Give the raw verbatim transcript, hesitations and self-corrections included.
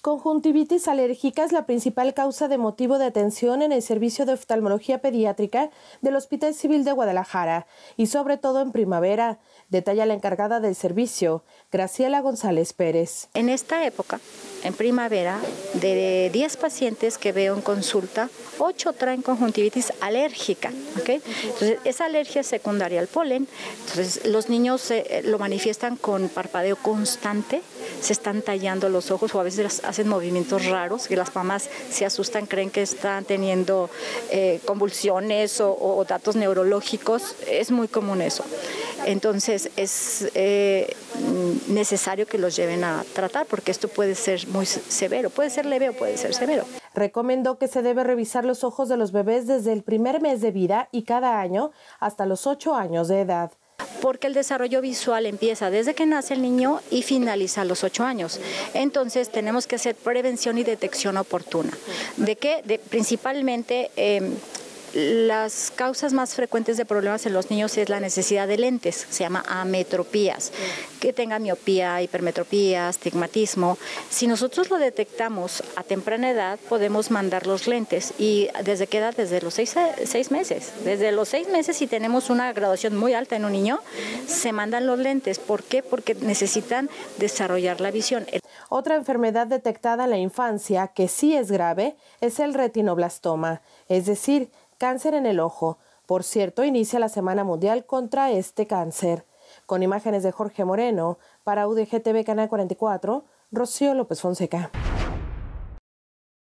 conjuntivitis alérgica es la principal causa de motivo de atención en el servicio de oftalmología pediátrica del Hospital Civil de Guadalajara y sobre todo en primavera, detalla la encargada del servicio, Graciela González Pérez. En esta época, en primavera, de diez pacientes que veo en consulta, ocho traen conjuntivitis alérgica, ¿okay? Entonces, esa alergia es secundaria al polen. Entonces, los niños eh, lo manifiestan con parpadeo constante, se están tallando los ojos o a veces hacen movimientos raros, que las mamás se asustan, creen que están teniendo eh, convulsiones o, o datos neurológicos. Es muy común eso. Entonces, es eh, necesario que los lleven a tratar porque esto puede ser muy severo, puede ser leve o puede ser severo. Recomendó que se debe revisar los ojos de los bebés desde el primer mes de vida y cada año hasta los ocho años de edad. Porque el desarrollo visual empieza desde que nace el niño y finaliza a los ocho años. Entonces tenemos que hacer prevención y detección oportuna. ¿De qué? De, principalmente eh, las causas más frecuentes de problemas en los niños es la necesidad de lentes, se llama ametropías, que tengan miopía, hipermetropía, astigmatismo. Si nosotros lo detectamos a temprana edad, podemos mandar los lentes. ¿Y desde qué edad? Desde los seis, seis meses. Desde los seis meses, si tenemos una graduación muy alta en un niño, se mandan los lentes. ¿Por qué? Porque necesitan desarrollar la visión. Otra enfermedad detectada en la infancia, que sí es grave, es el retinoblastoma, es decir, cáncer en el ojo. Por cierto, inicia la Semana Mundial contra este cáncer. Con imágenes de Jorge Moreno, para U D G T V Canal cuarenta y cuatro, Rocío López Fonseca.